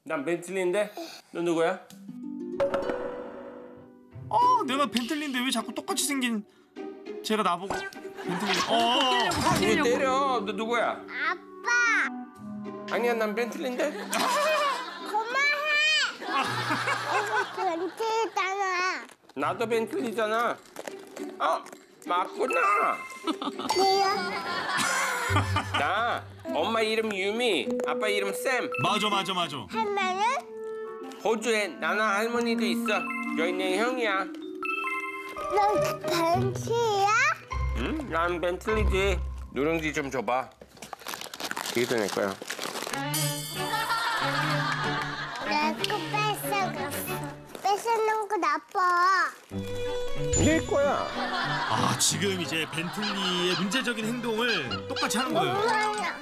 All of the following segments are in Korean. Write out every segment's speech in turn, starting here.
난 벤틀리인데? 너 누구야? 내가 벤틀리인데 왜 자꾸 똑같이 생긴 쟤가 나보고 벤틀리. 왜 때려? 너 누구야? 아빠. 아니야, 난 벤틀리인데? 그만해. 이거 벤틀리잖아. 나도 벤틀리잖아. 맞구나. 네요. 나 엄마 이름 유미, 아빠 이름 샘. 맞아. 할머니는? 호주에 나나 할머니도 있어. 여인의 형이야. 너 벤츠야? 응? 난 벤틀리지. 누룽지 좀 줘봐. 이게 내 거야. 내거 뺏어갔어. 뺏어놓은 거 나빠. 내 거야. 지금 이제 벤틀리의 문제적인 행동을 똑같이 하는 거예요. 엄마야.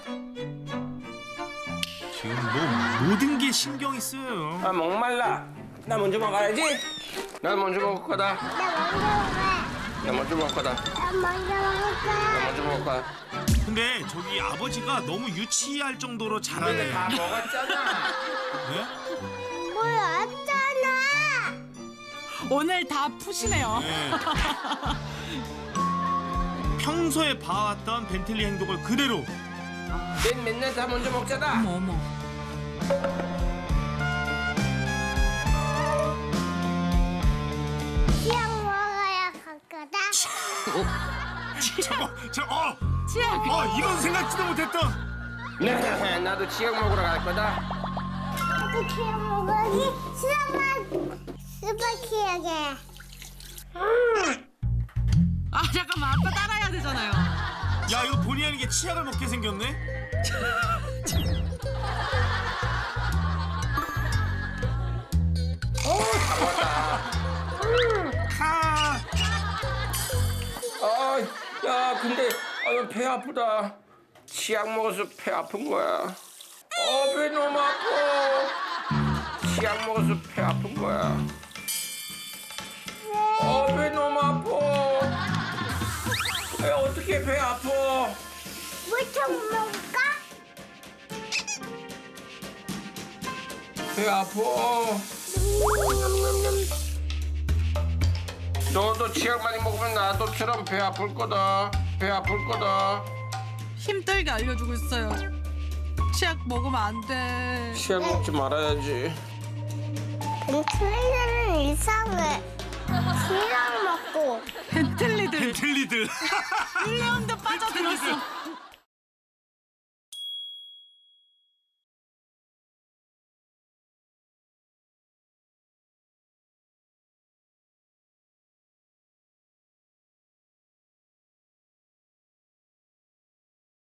지금 뭐 모든 게 신경이 쓰여요. 목말라. 나 먼저 먹어야지. 난 먼저 먹을 거다. 나 먼저 먹을 거야. 나 먼저 먹을 거야. 나 나 먼저 먹을 거야. 먼저 먹을 거야. 근데 저기 아버지가 너무 유치할 정도로 잘하네. 다 먹었잖아. 네? 뭘 왔잖아. 오늘 다 푸시네요. 네. 평소에 봐왔던 벤틀리 행동을 그대로. 넌 맨날 다 먼저 먹잖아. 어머. 치약 먹어야 갈 거다. 치약. 이건 생각지도 못했던. 네, 나도 치약 먹으러 갈 거다. 나도 치약 먹어야지. 수박 치약에. 잠깐만, 아빠 따라해야 되잖아요. 야, 이거 본의 아니게 치약을 먹게 생겼네. 야, 근데 배 아프다. 치약 먹어서 배 아픈 거야. 배 너무 아파. 치약 먹어서 배 아픈 거야. 배 너무 아파. 어떻게 배 아파? 물총 먹을까? 배 아파. 너도 치약 많이 먹으면 나도처럼 배 아플 거다. 배 아플 거다. 힘들게 알려주고 있어요. 치약 먹으면 안 돼. 치약 먹지 말아야지. 벤틀리는 이상해. 치약 먹고. 벤틀리들. 벤틀리들. 1년도 빠져들었어.